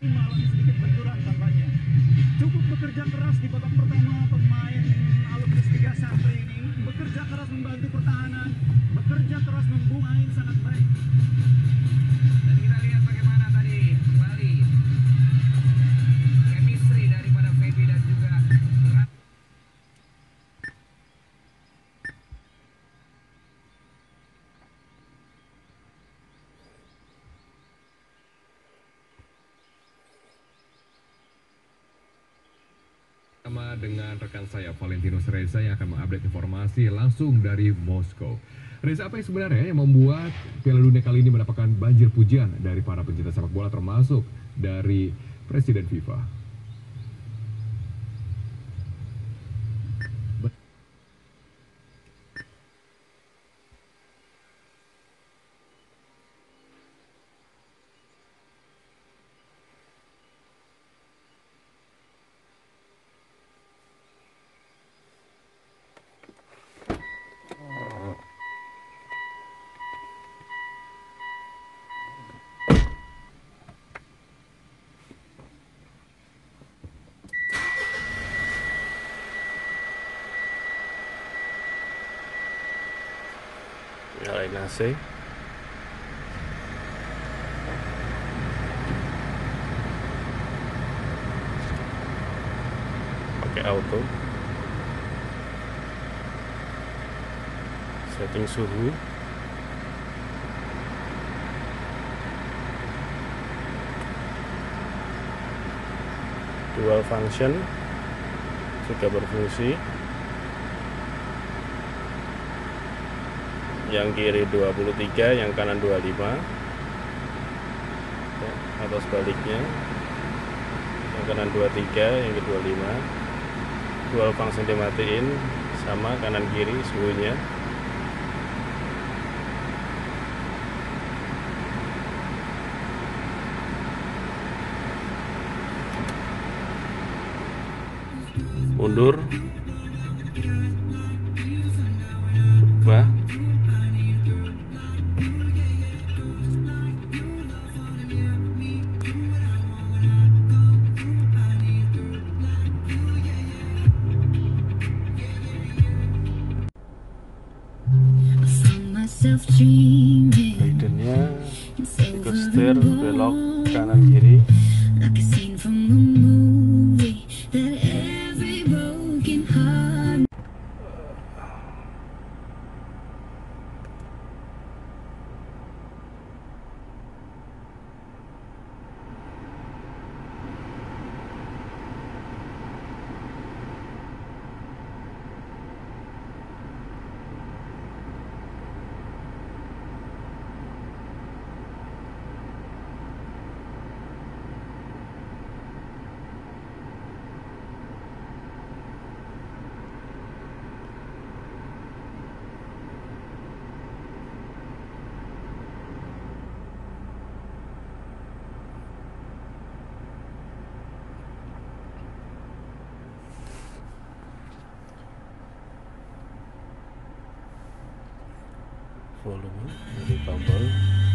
mengalami sedikit benturan tampaknya. Cukup bekerja keras di babak pertama, pemain alumni Tiga Santri ini bekerja keras membantu pertahanan, bekerja keras membuang sangat baik. Dan kita lihat bagaimana tadi kembali chemistry daripada Feby dan juga Sama dengan rekan saya Valentinus Reza yang akan mengupdate informasi langsung dari Moskow. Reza, apa yang sebenarnya yang membuat Piala Dunia kali ini mendapatkan banjir pujian dari para pencinta sepak bola termasuk dari Presiden FIFA? Nyalain AC. Pakai auto. Setting suhu. Dual function juga berfungsi. Yang kiri 23, yang kanan 25 ya, atau sebaliknya, yang kanan 23, yang ke 25. Dual function dimatiin, sama kanan kiri suhunya. Mundur, berubah. Ridernya ikut setir, belok kanan kiri. Volume dari tombol